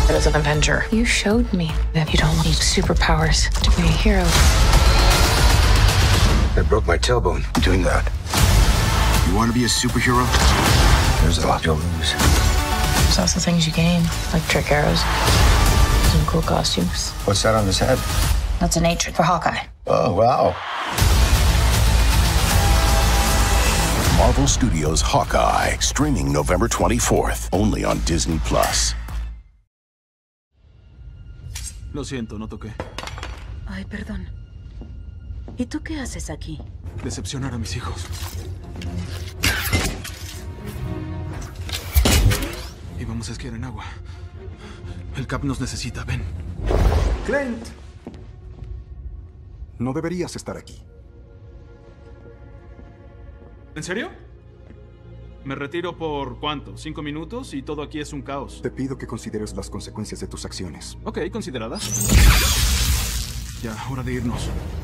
as an Avenger. You showed me that you don't need superpowers to be a hero. I broke my tailbone doing that. You want to be a superhero? There's a lot you'll lose. There's also things you gain, like trick arrows, some cool costumes. What's that on his head? That's an hatred for Hawkeye. Oh, wow. Marvel Studios' Hawkeye, streaming November 24th, only on Disney+. Lo siento, no toqué. Ay, perdón. ¿Y tú qué haces aquí? Decepcionar a mis hijos. Y vamos a esquiar en agua. El Cap nos necesita, ven. Clint. No deberías estar aquí. ¿En serio? Me retiro por, ¿cuánto? 5 minutos y todo aquí es un caos. Te pido que consideres las consecuencias de tus acciones. Ok, consideradas. Ya, hora de irnos.